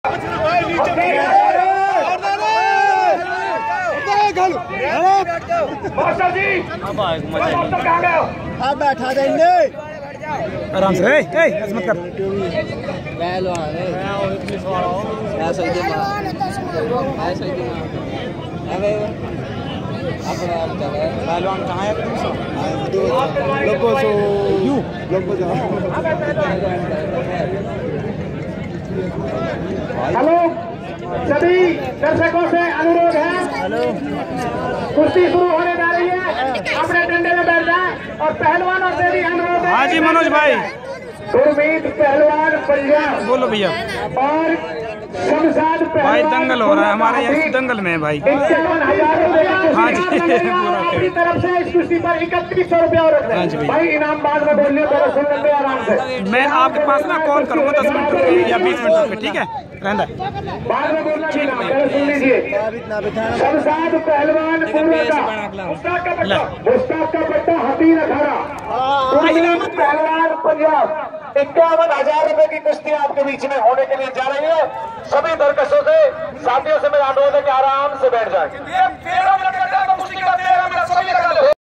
आप बैठा देंगे आराम से। ऐसे मत कर। पहलवान कहाँ है? हेलो, सभी दर्शकों से अनुरोध है, कुश्ती शुरू होने जा रही है, अपने डंडे में बैठ जाए और पहलवानों से भी अनुरोध है। हाँ जी मनोज भाई। गुरमीत पहलवान पंजाब बोलो भैया। और शमशाद भाई दंगल हो रहा है हमारे यहाँ, दंगल में है भाई। 51,000 हाँ जी अपनी तरफ से इस कुश्ती पर 3100 रुपया और रख हाँ जी भाई इनाम बाद में बोल लियो, थोड़ा सुन लेंगे आराम से। मैं आपके पास ना कॉल करूँगा 10 मिनट रुक के या 20 मिनट रुक के, ठीक है रहना। बाद में बोलना ठीक है, पहले सुन लीजिए। शमशाद पहलवान मुस्ताक का पट्टा हसीन अखाड़ा, पहलवान पंजाब 51,000 रुपए की कुश्ती आपके बीच में होने के लिए जा रही है। सभी दर्शकों से, साथियों से मेरा अनुरोध है कि आराम से बैठ जाए।